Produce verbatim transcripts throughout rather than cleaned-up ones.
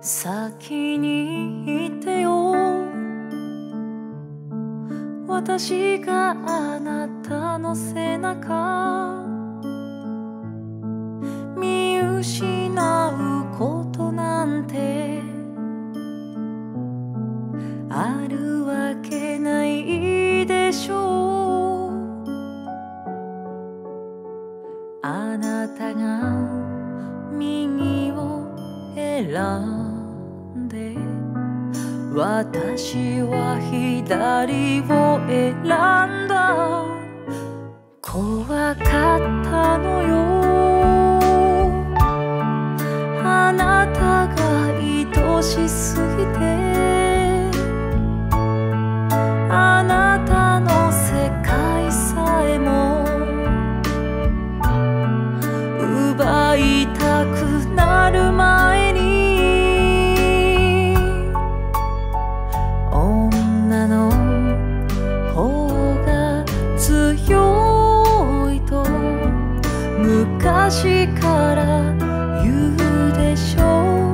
先に言ってよ、私があなたの背中見失うことなんてあるわけないでしょう。あなたが右を選んで私は左を選んだ。怖かったのよ、あなたが愛しすぎて。あなたの世界さえも奪いたくなる前に、女の方が強いと昔から言うでしょう。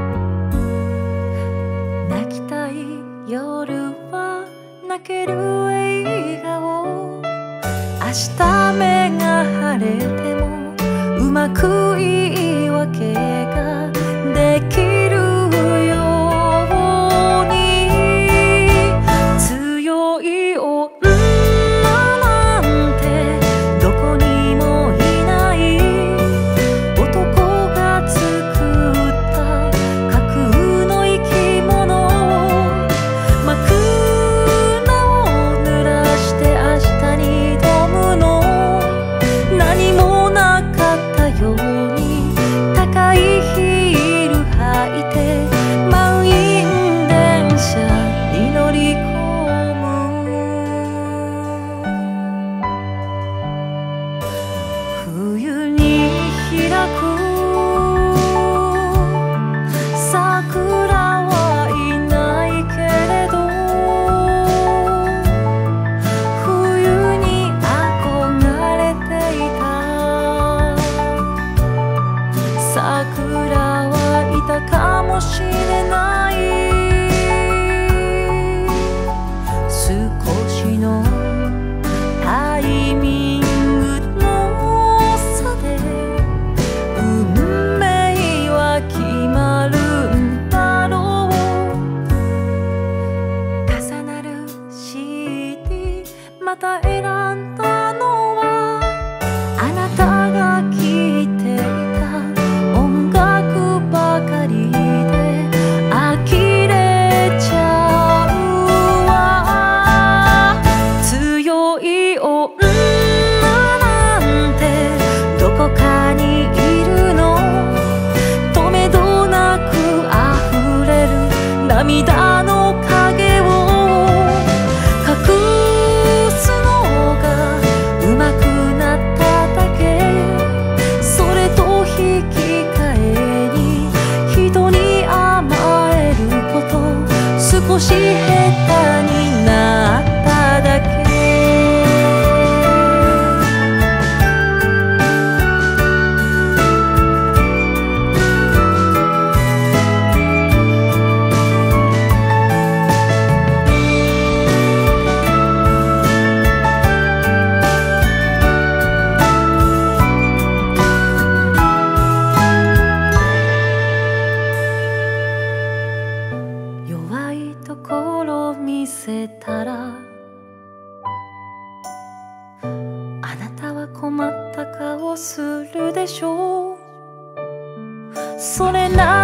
泣きたい夜は泣ける笑顔、明日目が晴れてもうまく言い訳ができるように。強い女なんてどこにもいない、男が作った架空の生き物。枕を濡らして明日に挑むの、何もなかったように高いヒール履いて満員電車に乗り込む。冬に開く桜はいないけれど、冬に憧れていた桜はいたかもしれない。少しのタイミングの差で運命は決まるんだろう。重なる シーディー また選んだのはあなたが聴いていた音楽ばかりで呆れちゃうわ。強い女なんてどこかにいるの、止めどなく溢れる涙の影を隠すのがうまくなっただけ。それと引き換えに人に甘えること、少し下手になっただけ。弱いところ見せたらあなたは困った顔するでしょう。それな